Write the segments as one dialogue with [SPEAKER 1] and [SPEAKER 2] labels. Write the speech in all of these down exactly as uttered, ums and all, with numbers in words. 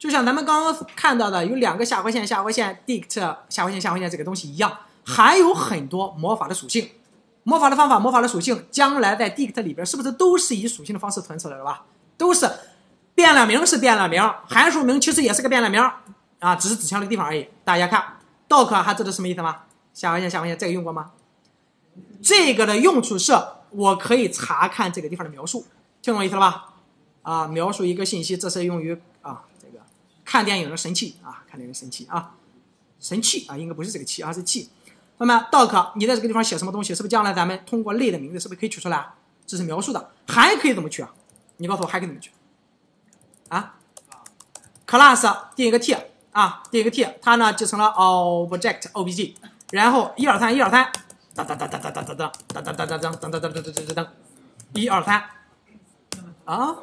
[SPEAKER 1] 就像咱们刚刚看到的有两个下划线、下划线、dict 下划线、下划线这个东西一样，还有很多魔法的属性。魔法的方法、魔法的属性，将来在 dict 里边是不是都是以属性的方式存出来的吧？都是变量名是变量名，函数名其实也是个变量名啊，只是指向了个地方而已。大家看 doc 还知道什么意思吗？下划线、下划线这个用过吗？这个的用处是我可以查看这个地方的描述，听懂我意思了吧？啊，描述一个信息，这是用于啊这个看电影的神器啊，看电影的神器啊，神器啊，应该不是这个器啊，是器。那么 doc 你在这个地方写什么东西，是不是将来咱们通过类的名字是不是可以取出来？这是描述的，还可以怎么取啊？你告诉我还可以怎么取？啊 ，class 定一个 t 啊，定一个 t， 它呢继承了 object obj， 然后一二三一二三，噔噔噔噔噔噔噔噔噔噔噔噔噔噔噔噔噔噔噔，一二三，啊，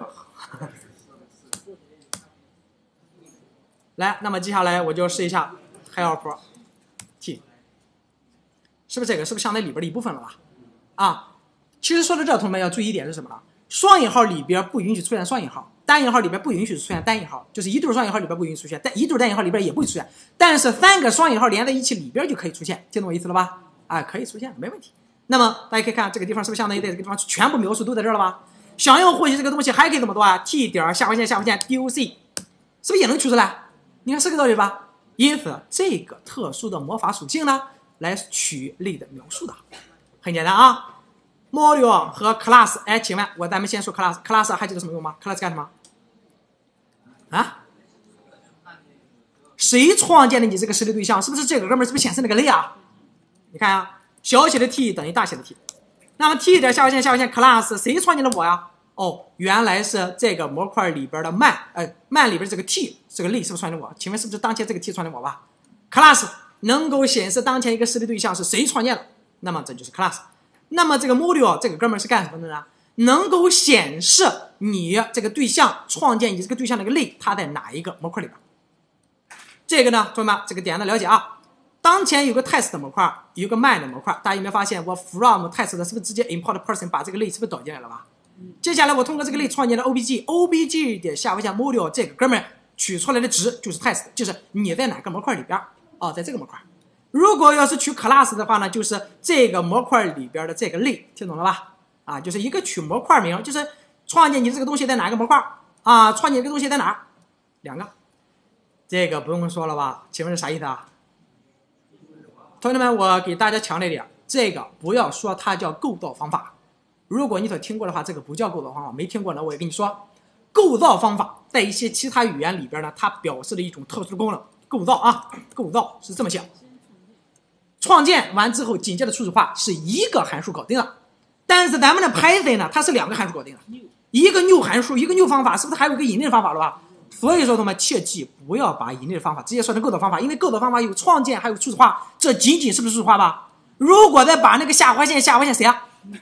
[SPEAKER 1] 来，那么接下来我就试一下 help t。是不是这个？是不是相当于里边的一部分了吧？啊，其实说到这，同学们要注意一点是什么呢？双引号里边不允许出现双引号，单引号里边不允许出现单引号，就是一对双引号里边不允许出现，但一对单引号里边也不会出现。但是三个双引号连在一起里边就可以出现，听懂我意思了吧？啊，可以出现，没问题。那么大家可以看这个地方是不是相当于在这个地方全部描述都在这儿了吧？想要获取这个东西还可以怎么做啊 ？t 点下划线下划线 doc， 是不是也能取出来？你看是个道理吧？因此这个特殊的魔法属性呢？来取类的描述的，很简单啊。module 和 class， 哎，请问我咱们先说 class，class 还记得什么用吗 ？class 干什么？啊？谁创建的你这个实例对象？是不是这个哥们儿？是不是显示那个类啊？你看啊，小写的 t 等于大写的 t， 那么 t 点下划线下划线 class 谁创建的我呀？哦，原来是这个模块里边的man，呃，man 里边这个 t 这个类是不是创建的我？请问是不是当前这个 t 创建的我吧 ？class。能够显示当前一个实例对象是谁创建的，那么这就是 class。那么这个 module 这个哥们儿是干什么的呢？能够显示你这个对象创建你这个对象的一个类，它在哪一个模块里边。这个呢，同学们这个点的了解啊。当前有个 test 的模块，有个 man 的模块，大家有没有发现我 from test 的是不是直接 import person 把这个类是不是导进来了吧？接下来我通过这个类创建的 obj，obj 点下划线 module 这个哥们儿取出来的值就是 test， 就是你在哪个模块里边。哦，在这个模块。如果要是取 class 的话呢，就是这个模块里边的这个类，听懂了吧？啊，就是一个取模块名，就是创建你这个东西在哪个模块啊？创建这个东西在哪儿？两个，这个不用说了吧？请问是啥意思啊？同学们，我给大家强调一点，这个不要说它叫构造方法。如果你所听过的话，这个不叫构造方法；没听过呢，我也跟你说，构造方法在一些其他语言里边呢，它表示了一种特殊的功能。构造啊，构造是这么想，创建完之后，紧接着初始化是一个函数搞定了。但是咱们的 Python 呢，它是两个函数搞定了，一个 new 函数，一个 new 方法，是不是还有一个引类方法了吧？所以说，同学们切记不要把引类的方法直接说成构造方法，因为构造方法有创建还有初始化，这仅仅是不是初始化吧？如果再把那个下划线下划线谁啊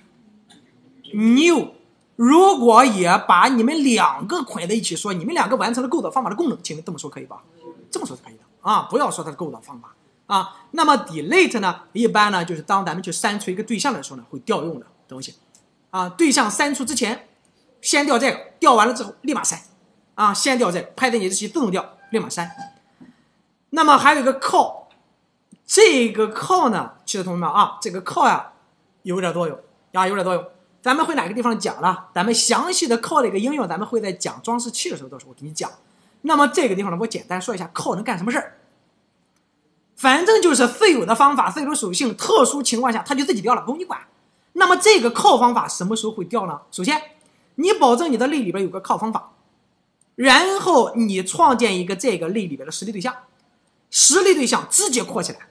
[SPEAKER 1] new， 如果也把你们两个捆在一起说，你们两个完成了构造方法的功能，请问这么说可以吧？这么说是可以的啊，不要说它是构造方法啊。那么 delete 呢，一般呢就是当咱们去删除一个对象的时候呢，会调用的东西啊。对象删除之前，先调这个，调完了之后立马删啊，先调这个，拍在你这些自动调，立马删。那么还有一个 call， 这个 call 呢，其实同学们啊，这个 call 呀有点作用啊，有点作用。咱们会哪个地方讲了？咱们详细的 call 的一个应用，咱们会在讲装饰器的时候，到时候我给你讲。那么这个地方呢，我简单说一下 call 能干什么事儿。反正就是自有的方法、自有的属性，特殊情况下它就自己调了，不用你管。那么这个 call 方法什么时候会调呢？首先，你保证你的类里边有个 call 方法，然后你创建一个这个类里边的实例对象，实例对象直接扩起来，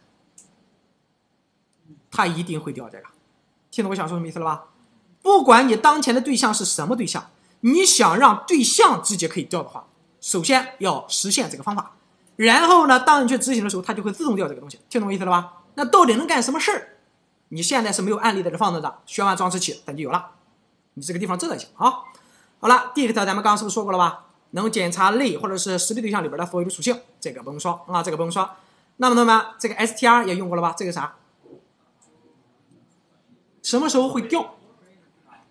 [SPEAKER 1] 它一定会调这个。听懂我想说什么意思了吧？不管你当前的对象是什么对象，你想让对象直接可以调的话，首先要实现这个方法，然后呢，当你去执行的时候，它就会自动调这个东西，听懂我意思了吧？那到底能干什么事儿？你现在是没有案例在这放着的，学完装饰器咱就有了，你这个地方知道就行啊。好了，第一个咱们刚刚是不是说过了吧？能检查类或者是实例对象里边的所有的属性，这个不用说啊，这个不用说。那么，那么这个 str 也用过了吧？这个啥？什么时候会调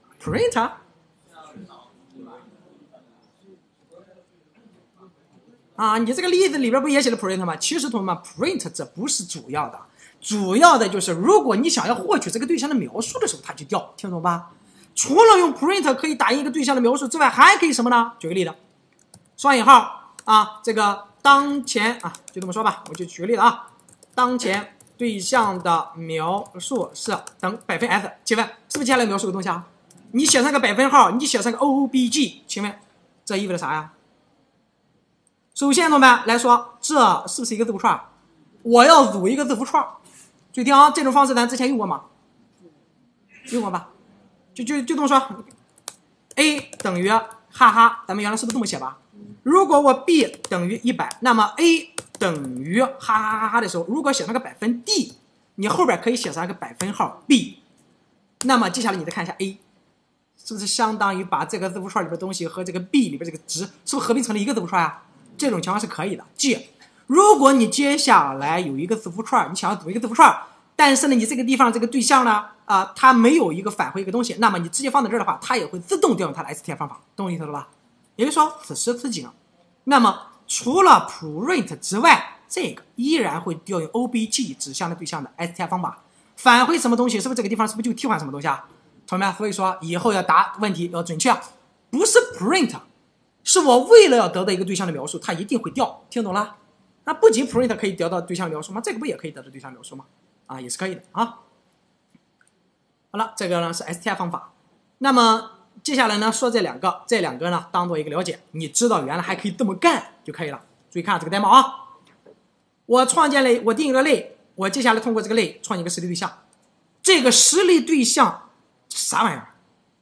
[SPEAKER 1] ？print。 啊，你这个例子里边不也写了 print 吗？其实同学们 ，print 这不是主要的，主要的就是如果你想要获取这个对象的描述的时候，它就调，听懂吧？除了用 print 可以打印一个对象的描述之外，还可以什么呢？举个例子，双引号啊，这个当前啊，就这么说吧，我就举个例子啊，当前对象的描述是等百分 s， 请问是不是接下来描述个东西啊？你写上个百分号，你写上个 O B G， 请问这意味着啥呀？首先，同学们来说，这是不是一个字符串？我要组一个字符串，注意听啊，这种方式咱之前用过吗？用过吧？就就就这么说 ，a 等于哈哈，咱们原来是不是这么写吧？如果我 b 等于一百，那么 a 等于哈哈哈哈的时候，如果写上个百分 d， 你后边可以写上一个百分号 b， 那么接下来你再看一下 a， 是不是相当于把这个字符串里边东西和这个 b 里边这个值，是不是合并成了一个字符串呀？这种情况是可以的。即如果你接下来有一个字符串，你想要组一个字符串，但是呢，你这个地方这个对象呢，啊、呃，它没有一个返回一个东西，那么你直接放在这儿的话，它也会自动调用它的 S T F 方法，懂我意思了吧？也就是说，此时此景，那么除了 print 之外，这个依然会调用 O B G 指向的对象的 S T F 方法，返回什么东西，是不是这个地方是不是就替换什么东西啊？同学们，所以说以后要答问题要准确，不是 print， 是我为了要得到一个对象的描述，它一定会调，听懂了？那不仅 print 可以得到对象描述吗？这个不也可以得到对象描述吗？啊，也是可以的啊。好了，这个呢是 S T F 方法。那么接下来呢说这两个，这两个呢当做一个了解，你知道原来还可以这么干就可以了。注意看这个 demo 啊，我创建了，我定一个类，我接下来通过这个类创建一个实例对象。这个实例对象啥玩意儿？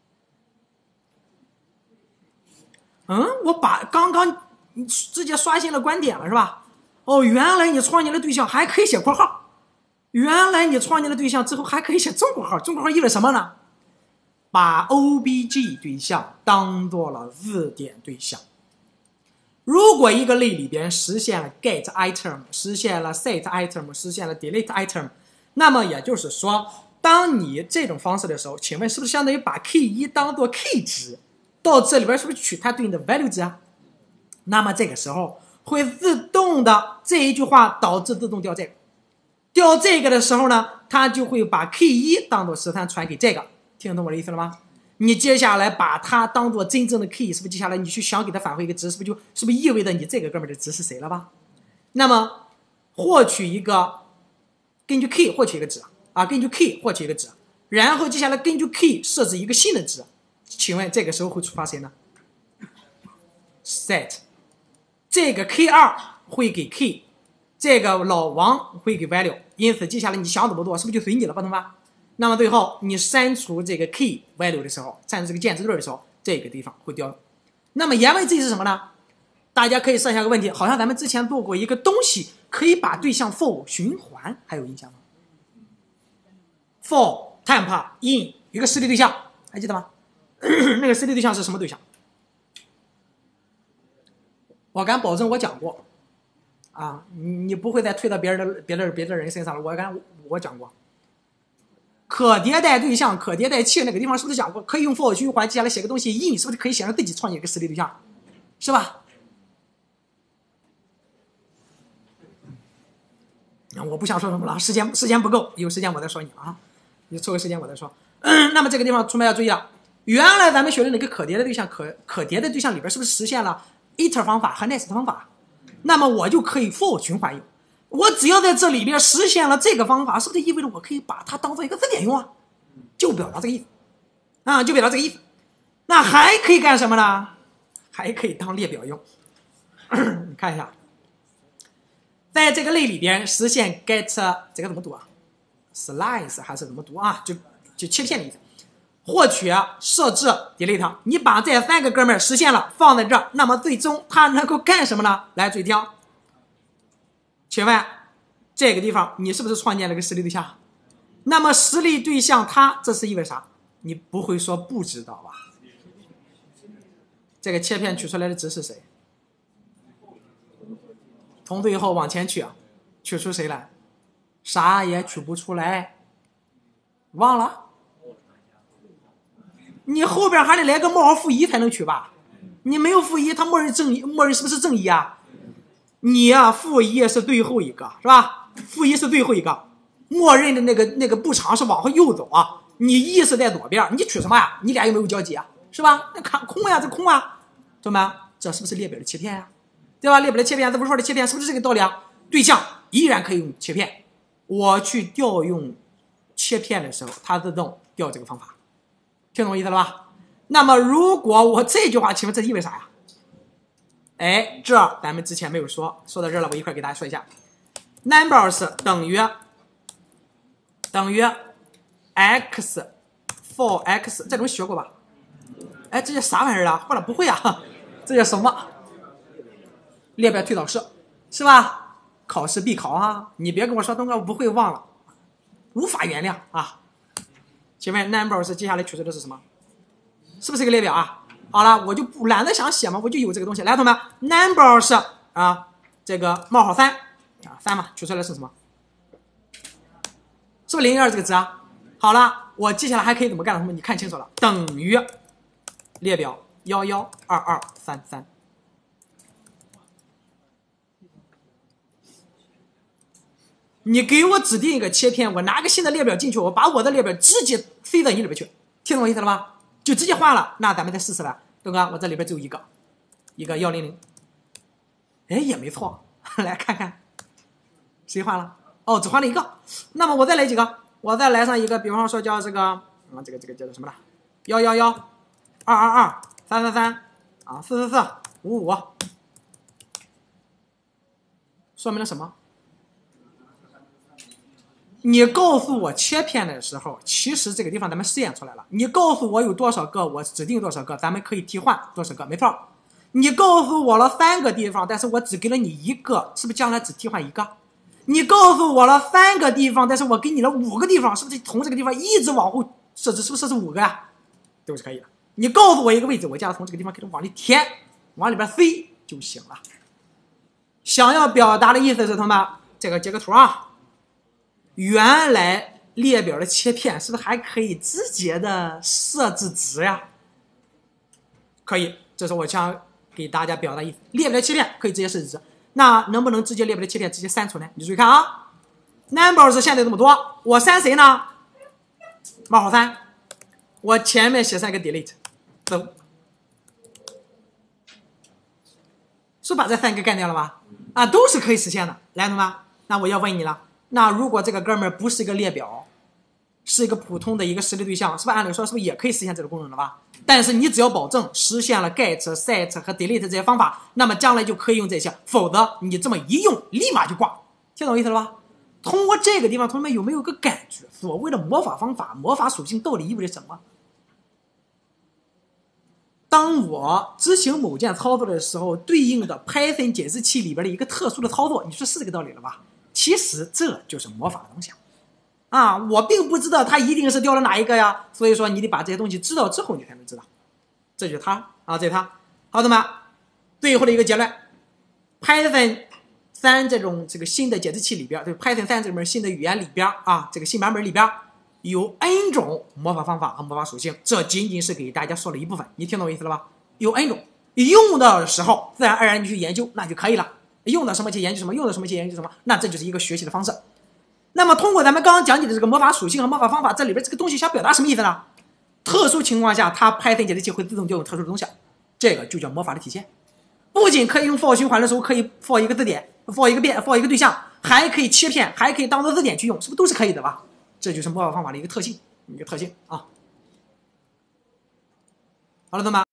[SPEAKER 1] 嗯，我把刚刚直接刷新了观点了是吧？哦，原来你创建的对象还可以写括号，原来你创建的对象之后还可以写中括号，中括号意味着什么呢？把 O B G 对象当做了字典对象。如果一个类里边实现了 get item， 实现了 set item， 实现了 delete item， 那么也就是说，当你这种方式的时候，请问是不是相当于把 key 一当做 key 值，到这里边是不是取它对应的 value 值啊？那么这个时候会自动的这一句话导致自动调这个，调这个的时候呢，它就会把 key 一当做十三传给这个，听懂我的意思了吗？你接下来把它当做真正的 key， 是不是接下来你去想给它返回一个值，是不是就是不是意味着你这个哥们的值是谁了吧？那么获取一个根据 key 获取一个值啊，根据 key 获取一个值，然后接下来根据 key 设置一个新的值，请问这个时候会触发谁呢 ？set 这个 key 二会给 key， 这个老王会给 value， 因此接下来你想怎么做，是不是就随你了吧，同学们？那么最后你删除这个 key value 的时候，删除这个键值对的时候，这个地方会调用。那么言外之意是什么呢？大家可以设下个问题，好像咱们之前做过一个东西，可以把对象 for 循环，还有印象吗 ？for temp in 一个实例对象，还记得吗？那个实例对象是什么对象？我敢保证我讲过，啊，你不会再推到别人的别的别的人身上了。我敢我讲过。可迭代对象、可迭代器那个地方是不是讲过？可以用 for 循环，接下来写个东西 in， 是不是可以显示自己创建一个实例对象，是吧？我不想说什么了，时间时间不够，有时间我再说你了啊，你抽个时间我再说。嗯，那么这个地方同学要注意啊，原来咱们学的那个可迭代对象、可可迭代对象里边是不是实现了 iter 方法和 next 方法？那么我就可以 for 循环用。我只要在这里边实现了这个方法，是不是意味着我可以把它当做一个字典用啊？就表达这个意思啊，就表达这个意思。那还可以干什么呢？还可以当列表用。你看一下，在这个类里边实现 get 这个怎么读啊 ？slice 还是怎么读啊？就就切片的意思。获取、设置、delete， 你把这三个哥们儿实现了，放在这儿，那么最终它能够干什么呢？来，注意听。请问这个地方你是不是创建了个实例对象？那么实例对象它这是意味着啥？你不会说不知道吧？这个切片取出来的值是谁？从最后往前取啊，取出谁来？啥也取不出来，忘了？你后边还得来个冒号负一才能取吧？你没有负一，它默认正一，默认是不是正一啊？ 你啊，负一是最后一个，是吧？负一是最后一个，默认的那个那个步长是往后右走啊。你一是在左边，你取什么呀？你俩有没有交集啊？是吧？那看空呀，这空啊，懂吗？这是不是列表的切片呀？对吧？列表的切片，这不是说的切片，是不是这个道理啊？对象依然可以用切片，我去调用切片的时候，它自动调这个方法，听懂我意思了吧？那么如果我这句话，请问这意味啥呀？哎，这咱们之前没有说，说到这儿了，我一块给大家说一下 ，numbers 等于等于 x for x， 这种学过吧？哎，这叫啥玩意儿啊？或者不会啊？这叫什么？列表推导式，是吧？考试必考啊！你别跟我说东哥我不会忘了，无法原谅啊！请问 numbers 接下来取出的是什么？是不是一个列表啊？好了，我就不懒得想写嘛，我就有这个东西。来，同学们 ，numbers 啊，这个冒号三啊，三嘛，取出来是什么？是不是零一二这个值啊？好了，我接下来还可以怎么干？同学们，你看清楚了，等于列表幺幺二二三三。你给我指定一个切片，我拿个新的列表进去，我把我的列表直接塞到你里边去，听懂我意思了吧？就直接换了。那咱们再试试吧，东哥，我这里边只有一个，一个幺零零，哎，也没错，来看看谁换了？哦，只换了一个。那么我再来几个，我再来上一个，比方说叫这个啊，这个这个叫做什么了？幺幺幺二二二三三三啊，四四四五五，说明了什么？你告诉我切片的时候，其实这个地方咱们试验出来了。你告诉我有多少个，我指定多少个，咱们可以替换多少个，没错。你告诉我了三个地方，但是我只给了你一个，是不是将来只替换一个？你告诉我了三个地方，但是我给你了五个地方，是不是从这个地方一直往后设置，是不是设置五个呀？都是可以的。你告诉我一个位置，我将从这个地方开始往里填，往里边塞就行了。想要表达的意思是，同学们，这个截个图啊。原来列表的切片是不是还可以直接的设置值呀？可以，这是我想给大家表达意思。列表的切片可以直接设置值，那能不能直接列表的切片直接删除呢？你注意看啊 ，numbers 现在这么多，我删谁呢？冒号三，我前面写上一个 delete， 走，是把这三个干掉了吧？啊，都是可以实现的。来，同学们，那我要问你了。那如果这个哥们儿不是一个列表，是一个普通的一个实例对象，是不是按理说是不是也可以实现这个功能了吧？但是你只要保证实现了 get、set 和 delete 这些方法，那么将来就可以用这些，否则你这么一用，立马就挂。听懂我意思了吧？通过这个地方，同学们有没有个感觉？所谓的魔法方法、魔法属性到底意味着什么？当我执行某件操作的时候，对应的 Python 解释器里边的一个特殊的操作，你说是这个道理了吧？其实这就是魔法的东西啊！我并不知道它一定是调了哪一个呀，所以说你得把这些东西知道之后，你才能知道。这就是它啊，这是它。好的吗？最后的一个结论 ，Python 三这种这个新的解释器里边，对 Python 三这门新的语言里边啊，这个新版本里边有 N 种魔法方法和魔法属性，这仅仅是给大家说了一部分，你听懂我意思了吧？有 N 种，用到的时候自然而然你去研究，那就可以了。用到什么去研究什么，用到什么去研究什么，那这就是一个学习的方式。那么通过咱们刚刚讲解的这个魔法属性和魔法方法，这里边这个东西想表达什么意思呢？特殊情况下，它 Python 解释器会自动调用特殊的东西，这个就叫魔法的体现。不仅可以用 for 循环的时候可以 for 一个字典 ，for 一个变 ，for 一个对象，还可以切片，还可以当做字典去用，是不是都是可以的吧？这就是魔法方法的一个特性，一个特性啊。好了，同学们。